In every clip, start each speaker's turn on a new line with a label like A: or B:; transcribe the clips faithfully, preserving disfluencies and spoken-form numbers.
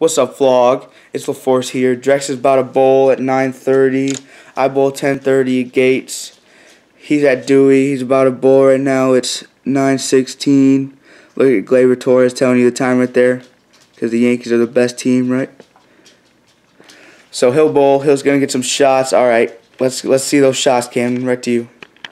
A: What's up, vlog? It's Laforce here. Drex is about to bowl at nine thirty. I bowl ten thirty at Gates. He's at Dewey. He's about to bowl right now. It's nine sixteen. Look at Gleyber Torres telling you the time right there, because the Yankees are the best team, right? So he'll bowl. He'll gonna get some shots. All right, let's let's see those shots, Cam. Right to you.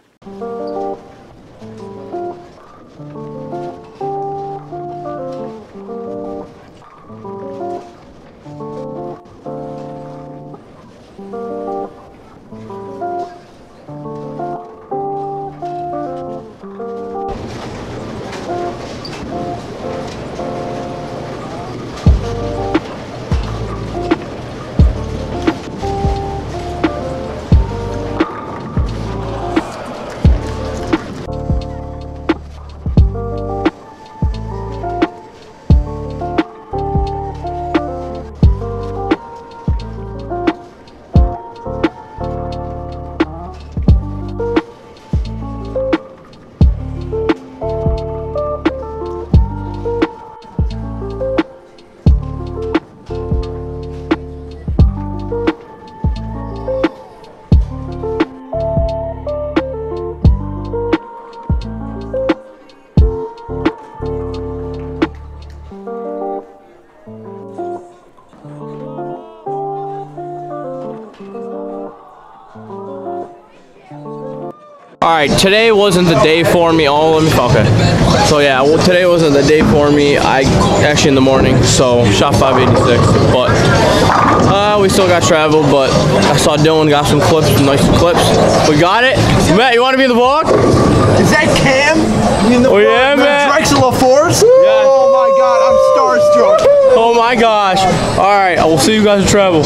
B: Alright, today wasn't the day for me. Oh, let me, okay. So yeah, well, today wasn't the day for me. I, actually in the morning, so shot five eighty-six. But, uh, we still got travel, but I saw Dylan got some clips, some nice clips. We got it. Matt, you want to be in the vlog?
C: Is that Cam? You in the
B: oh
C: vlog?
B: yeah, Matt.
C: Drex Laforce?
B: Yeah.
C: Oh my god, I'm starstruck.
B: Oh my gosh. Alright, I will see you guys at travel.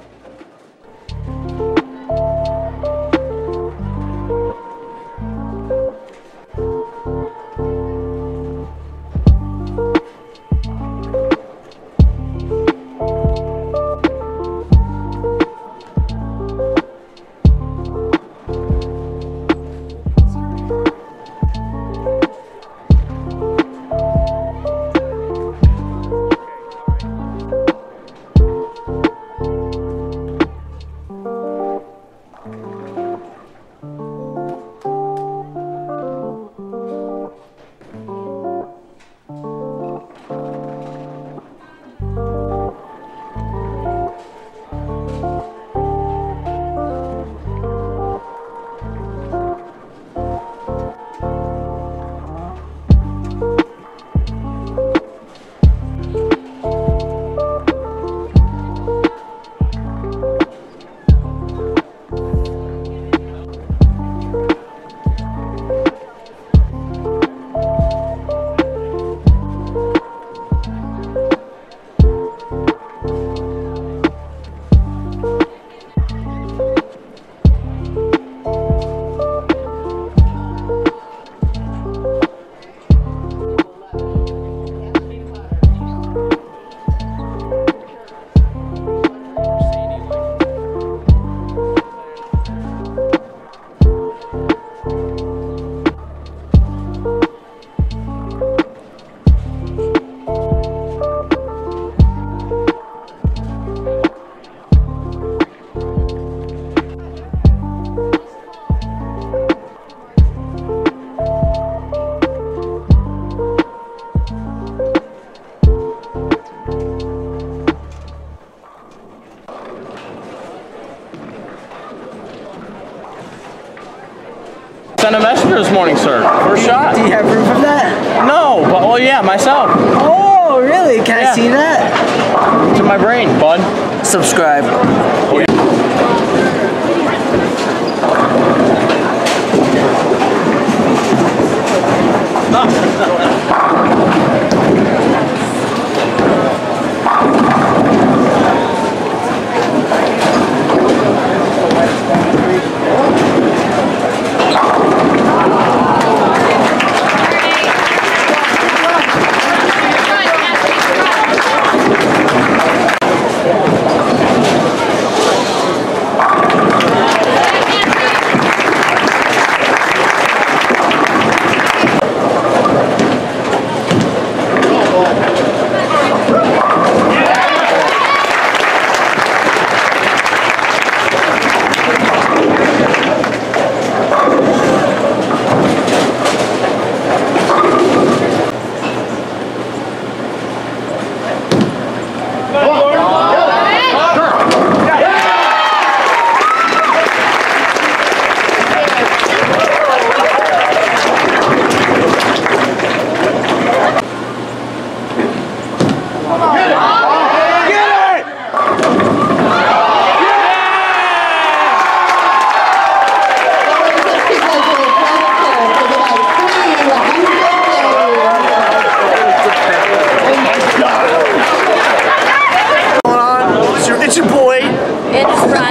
B: Sent a messenger this morning, sir. First shot.
D: Do you have proof of that?
B: No, but well, yeah, myself.
D: Oh, really? Can
B: yeah.
D: I see that?
B: It's in my brain, bud.
D: Subscribe.
B: Oh, yeah.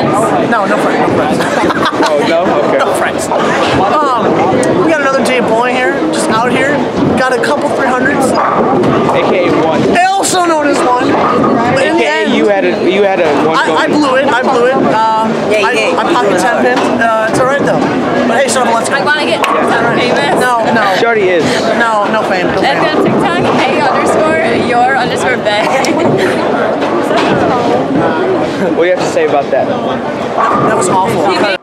E: friends.
D: No, no friends. No friends.
A: Oh, no? Okay.
D: No friends. Um, we got another day of bowling here, just out here. Got a couple three hundreds.
A: A K A one.
D: Also known as one. But in the
A: A K A
D: end,
A: you had a, you had a one
D: I, I
A: going.
D: blew it. I blew it. Uh,
E: Yeah,
D: I,
E: you did.
D: I pocket ten pin. Uh, it's alright though. But hey, son, let's go.
E: I want to get TikTok famous.
D: No, no,
A: Shorty is.
D: no, no fame. No
E: If
D: fame.
E: you're on TikTok, hey underscore your underscore bay.
A: What do you have to say about that?
D: That was awful.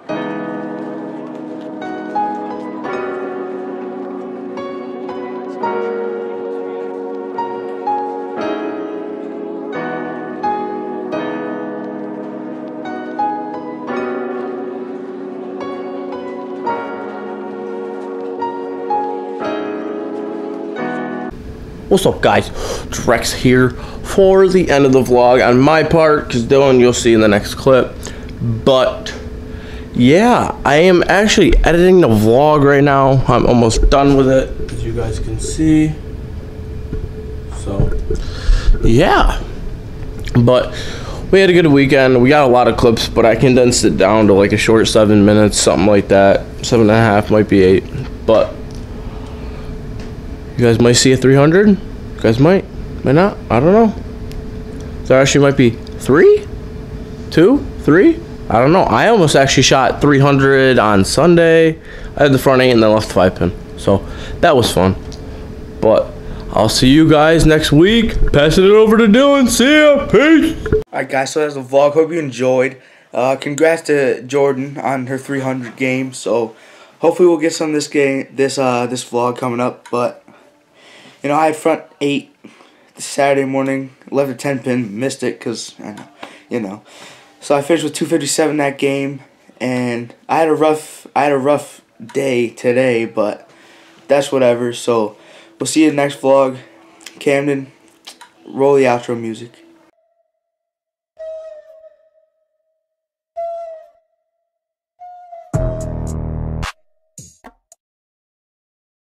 B: What's up, guys? Drex here for the end of the vlog on my part, because Dylan you'll see in the next clip. But yeah, I am actually editing the vlog right now. I'm almost done with it, as you guys can see. So yeah, but we had a good weekend. We got a lot of clips, but I condensed it down to like a short seven minutes, something like that. Seven and a half, might be eight, but you guys might see a three hundred. You guys might, might not. I don't know. There actually might be three, two, three. I don't know. I almost actually shot three hundred on Sunday. I had the front eight and then left five pin. So that was fun. But I'll see you guys next week. Passing it over to Dylan. See ya. Peace.
A: Alright guys, so that's the vlog. Hope you enjoyed. Uh, congrats to Jordan on her three hundred game. So hopefully we'll get some of this game, this uh, this vlog coming up. But you know, I had front eight this Saturday morning, left a ten pin, missed it because, you know. So I finished with two fifty-seven that game, and I had a rough, I had a rough day today, but that's whatever. So we'll see you in the next vlog. Camden, roll the outro music.